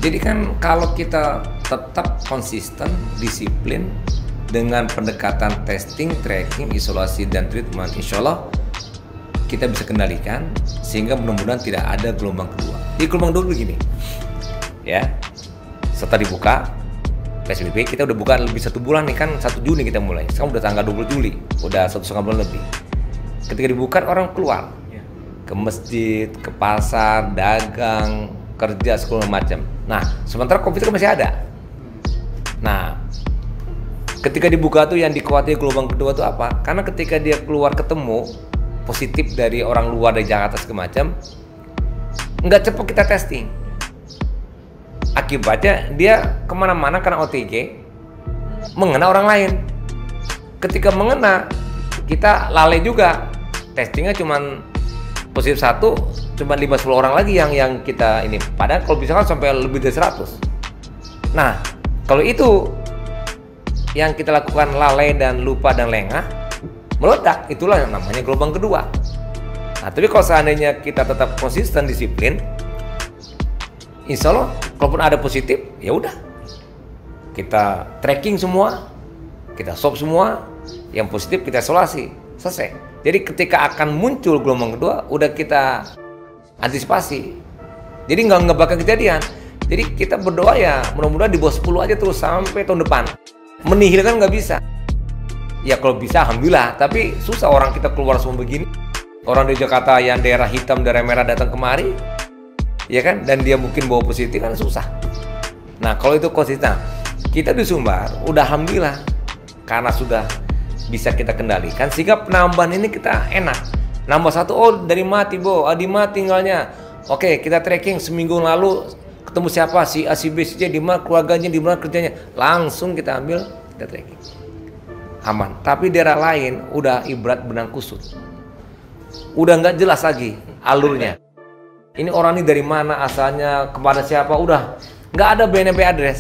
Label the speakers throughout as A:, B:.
A: Jadi kan kalau kita tetap konsisten, disiplin dengan pendekatan testing, tracking, isolasi, dan treatment, insya Allah kita bisa kendalikan sehingga mudah-mudahan tidak ada gelombang kedua. Di gelombang dulu begini, ya, setelah dibuka PSBB, kita udah buka lebih 1 bulan nih kan, 1 Juni kita mulai. Sekarang udah tanggal 20 Juli, udah 1,5 bulan lebih. Ketika dibuka orang keluar ke masjid, ke pasar, dagang, kerja, segala macam. Nah, sementara COVID itu masih ada. Nah, ketika dibuka tuh yang dikhawatirkan gelombang kedua tuh apa? Karena ketika dia keluar ketemu positif dari orang luar dari Jakarta segala macam, nggak cepat kita testing. Akibatnya dia kemana-mana karena OTG mengena orang lain. Ketika mengena, kita lalai juga. Testingnya cuman positif 1, cuma 5-10 orang lagi yang kita ini. Padahal kalau bisa kan sampai lebih dari 100. Nah, kalau itu yang kita lakukan lalai dan lupa dan lengah, meledak, itulah yang namanya gelombang kedua. Nah, tapi kalau seandainya kita tetap konsisten, disiplin, insya Allah kalaupun ada positif, ya udah kita tracking semua, kita swab semua, yang positif kita isolasi, selesai. Jadi ketika akan muncul gelombang kedua, udah kita antisipasi. Jadi nggak bakal kejadian. Jadi kita berdoa ya mudah-mudahan di bawah 10 aja terus sampai tahun depan. Menihil kan nggak bisa. Ya kalau bisa alhamdulillah, tapi susah orang kita keluar semua begini. Orang di Jakarta yang daerah hitam, daerah merah datang kemari, ya kan? Dan dia mungkin bawa positif kan susah. Nah kalau itu konsisten, kita di Sumbar udah alhamdulillah karena sudah bisa kita kendalikan sehingga penambahan ini kita enak. Nambah 1, oh dari mati bo, di mati tinggalnya. Oke, kita tracking seminggu lalu ketemu siapa, si A, si B, si C, di mana keluarganya, di mana kerjanya, langsung kita ambil, kita tracking. Aman. Tapi daerah lain udah ibarat benang kusut. Udah nggak jelas lagi alurnya. Ini orang ini dari mana asalnya, kepada siapa, udah nggak ada BNP address.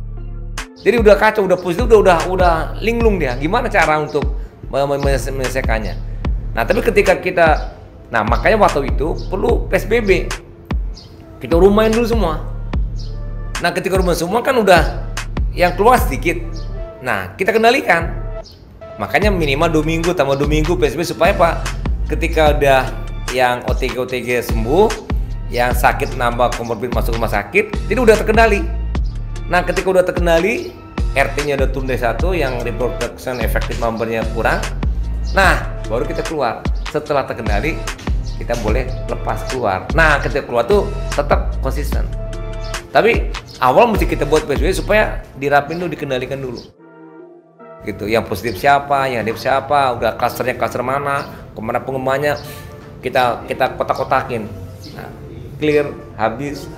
A: Jadi udah kacau, udah positif, udah linglung dia. Gimana cara untuk menyelesaikannya? Nah, tapi ketika kita, nah makanya waktu itu perlu PSBB. Kita rumahin dulu semua. Nah, ketika rumah semua kan udah yang keluar sedikit. Nah, kita kendalikan. Makanya minimal 2 minggu tambah 2 minggu PSBB supaya apa? Ketika udah yang OTG sembuh, yang sakit nambah komorbid masuk rumah sakit, jadi udah terkendali. Nah, ketika udah terkendali, RT-nya udah turun dari 1, yang reproduction effective number-nya kurang. Nah, baru kita keluar. Setelah terkendali, kita boleh lepas keluar. Nah, ketika keluar tuh tetap konsisten. Tapi awal mesti kita buat PSBB supaya dirapin dulu, dikendalikan dulu. Gitu. Yang positif siapa, yang negatif siapa, udah klasternya klaster mana, kemana pengembangannya, kita kotak-kotakin. Nah, clear, habis,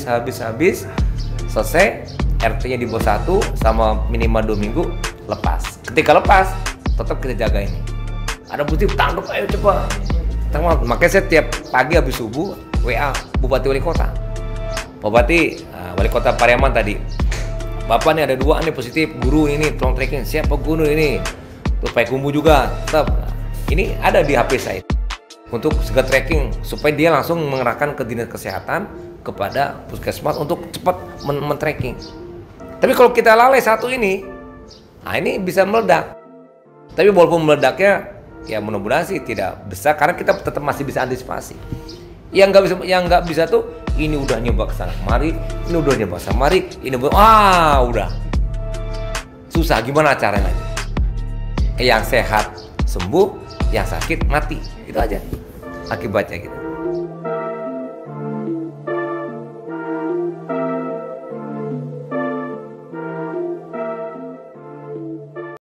A: selesai. RT-nya di bawah 1 sama minimal 2 minggu lepas. Ketika lepas, tetap kita jaga ini. Ada positif, tangkap ayo cepat. Makanya saya tiap pagi habis subuh WA Bupati Wali Kota. Bupati Wali Kota Pariaman tadi. Bapak nih ada 2 nih positif, guru ini tolong tracking. Siapa guru ini? Terus Pak Kumbu juga tetap. Ini ada di HP saya. Untuk segera tracking supaya dia langsung mengerahkan ke dinas kesehatan kepada puskesmas untuk cepat men-tracking. Tapi kalau kita lalai 1 ini, nah ini bisa meledak. Tapi walaupun meledaknya, ya mudah-mudahan sih tidak besar karena kita tetap masih bisa antisipasi. Yang nggak bisa tuh, ini udah nyoba kesana kemari, ini udah nyoba kesana kemari, ini udah susah. Gimana caranya lagi? Yang sehat sembuh, yang sakit mati, itu aja akibatnya gitu.